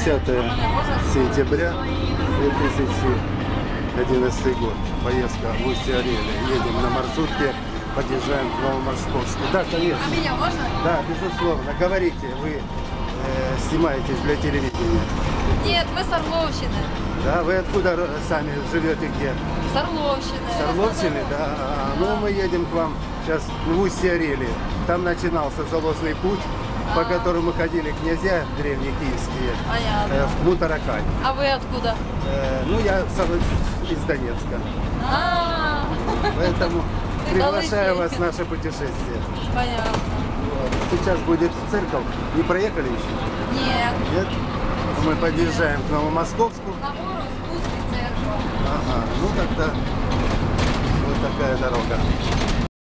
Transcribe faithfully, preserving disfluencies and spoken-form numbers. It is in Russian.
десятое сентября две тысячи одиннадцатый год. Поездка в Устье-Орели. Едем на маршрутке, подъезжаем к Новомосковску. Да, конечно. А меня можно? Да, безусловно. Говорите, вы э, снимаетесь для телевидения. Нет, мы с Орловщины. Да, вы откуда сами живете, где? С Орловщины. С Орловщины, да. А, ну, мы едем к вам сейчас в Устье-Орели. Там начинался Залозный путь, по которому ходили князья древние киевские Понятно. э, в Мутаракань. А вы откуда? Э, ну, я сам из Донецка. А, Поэтому приглашаю вас в Обалдеть. наше путешествие. понятно. Вот. Сейчас будет церковь. Не проехали еще? Нет. Нет? Мы подъезжаем к Новомосковску. На гору спуск и церковь. Ага, ну тогда вот такая дорога.